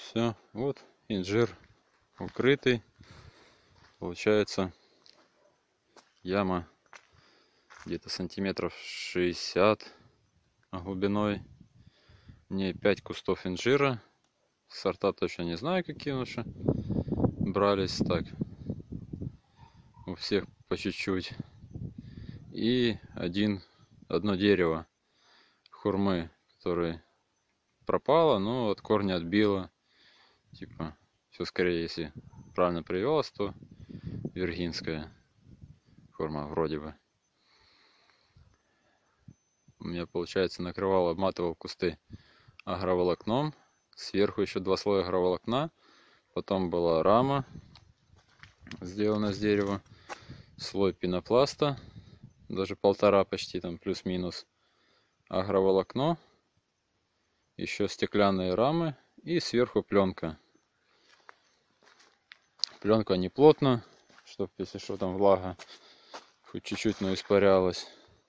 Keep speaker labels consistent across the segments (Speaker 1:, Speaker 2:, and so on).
Speaker 1: Все, вот инжир укрытый. Получается яма где-то сантиметров 60 глубиной. В ней 5 кустов инжира. Сорта точно не знаю, какие лучше брались. Так, у всех по чуть-чуть. И одно дерево хурмы, которое пропало, но от корня отбило. Типа, все скорее, если правильно привелось, то виргинская хурма вроде бы. У меня, получается, накрывал, обматывал кусты агроволокном. Сверху еще 2 слоя агроволокна. Потом была рама, сделана из дерева. Слой пенопласта, даже 1,5 почти, там плюс-минус. Агроволокно. Еще стеклянные рамы. И сверху пленка. Пленка не плотно, чтобы, если что, там влага хоть чуть-чуть, но испарялась.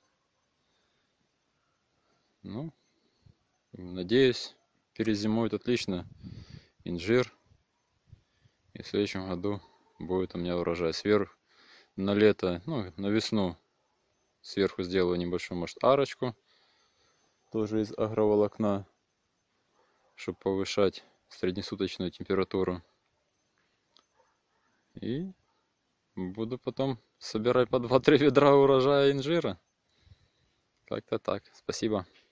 Speaker 1: Ну, надеюсь, перезимует отлично инжир. И в следующем году будет у меня урожай. Сверху на лето, ну, на весну сверху сделаю небольшую, может, арочку. Тоже из агроволокна, чтобы повышать среднесуточную температуру. И буду потом собирать по 2-3 ведра урожая инжира. Как-то так. Спасибо.